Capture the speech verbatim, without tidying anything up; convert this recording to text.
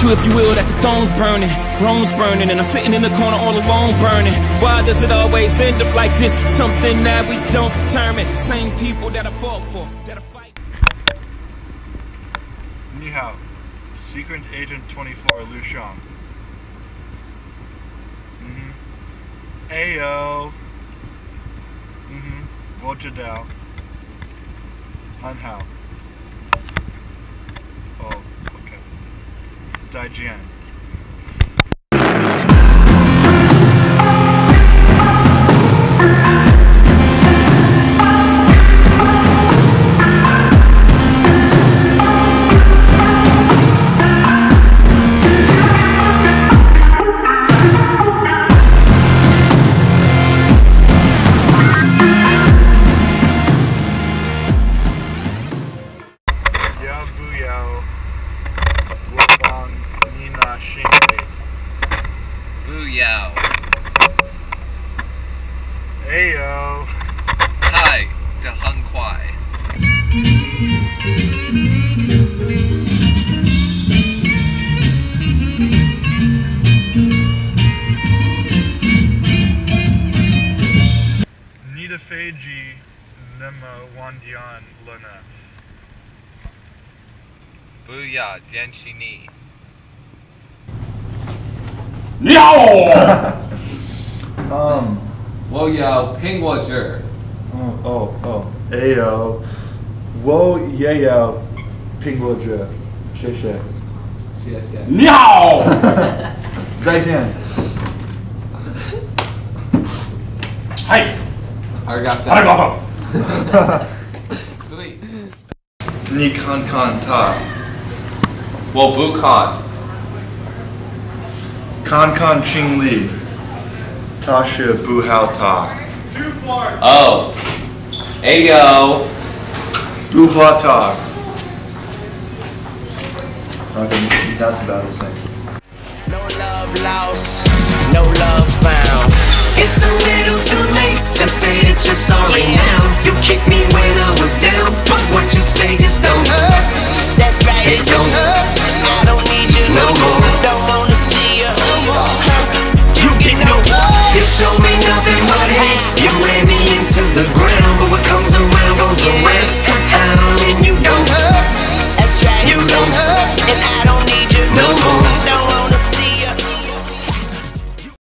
you, if you will, that the throne's burning, Rome's burning, and I'm sitting in the corner all alone burning. Why does it always end up like this? Something that we don't determine. Same people that I fought for, that I fight. Ni hao, Secret Agent twenty-four, Liu Shang. Mm-hmm. Ayo. Mm-hmm. Wo Zhidao. Han hao. Oh, okay. Zaijian. Booyao. Ayo. Hi, de Hung Kwai. Nida Feiji Nema Wandian Luna. Booyah, Dianshini. um. Wo Yao, Ping Watcher. Oh, oh, oh. Ayo. Wo Yao. Pingwoje. Sheshe. Yes, yes. Niao! Zaijian. Hi. Arigato. Arigato. Sweet. Ni kan kan ta. Wo Bukan. Kan kan ching li. Tasha bu hao ta. Oh. Ayo. Bu hua ta. Okay, that's about the same. No love lost, no love found. It's a little too late to say that you're sorry now. You kicked me